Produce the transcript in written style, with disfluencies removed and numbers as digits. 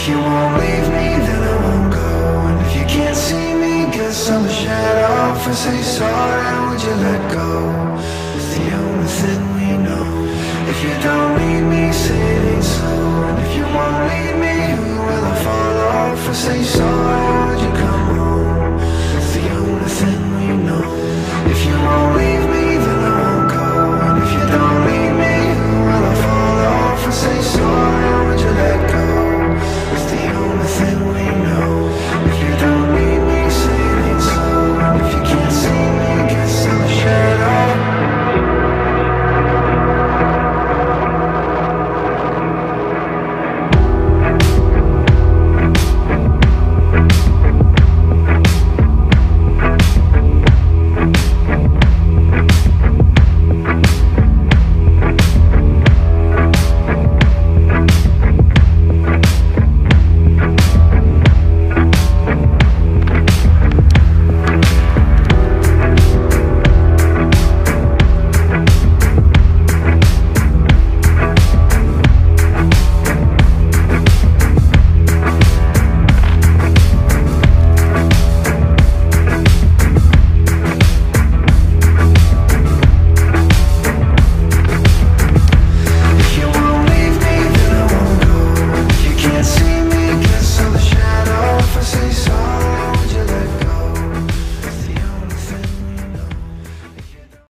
you won't leave me, then I won't go. And if you can't see me, guess I'm a shadow. If I say sorry, would you let go? It's the only thing we know. If you don't need